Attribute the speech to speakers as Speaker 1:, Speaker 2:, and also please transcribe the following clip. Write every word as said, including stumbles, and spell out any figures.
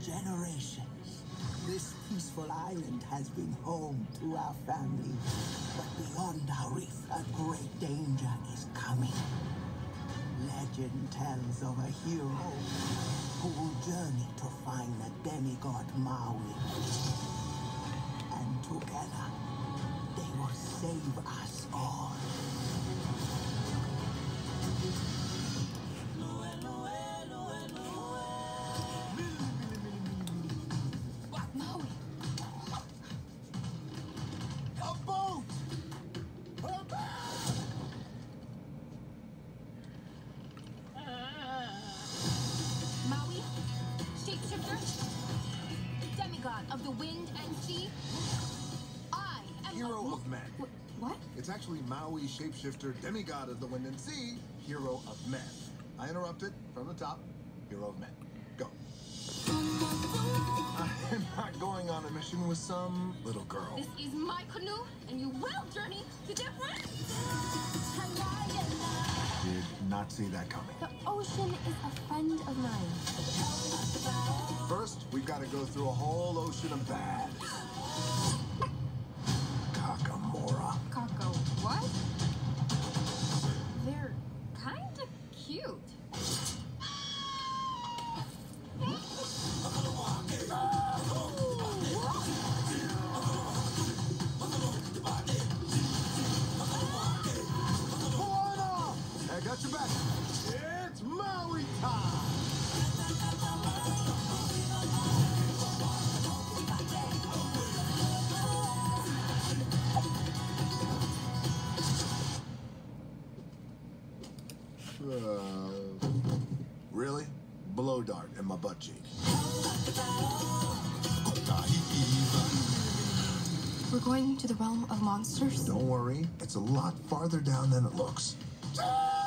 Speaker 1: generations, this peaceful island has been home to our family. But beyond our reef, a great danger is coming. Legend tells of a hero who will journey to find the demigod Maui. And together, they will save us all.
Speaker 2: Maui!
Speaker 1: A boat! A boat!
Speaker 2: Maui, shapeshifter, demigod of the wind and sea. I am
Speaker 3: Hero
Speaker 2: a...
Speaker 3: of men.
Speaker 2: Wh- What?
Speaker 3: It's actually Maui, shapeshifter, demigod of the wind and sea, hero of men. I interrupted from the top. Hero of men. Go. I'm not going on a mission with some little girl.
Speaker 2: This is my canoe, and you will journey to different.
Speaker 3: Did not see that coming.
Speaker 2: The ocean is a friend of mine.
Speaker 3: First, we've got to go through a whole ocean of bad. Kakamora.
Speaker 2: Kako, what? They're kind of cute.
Speaker 3: I got your back. It's Maui time. Uh, really? Blow dart in my butt cheek.
Speaker 2: We're going to the realm of monsters.
Speaker 3: Don't worry, it's a lot farther down than it looks.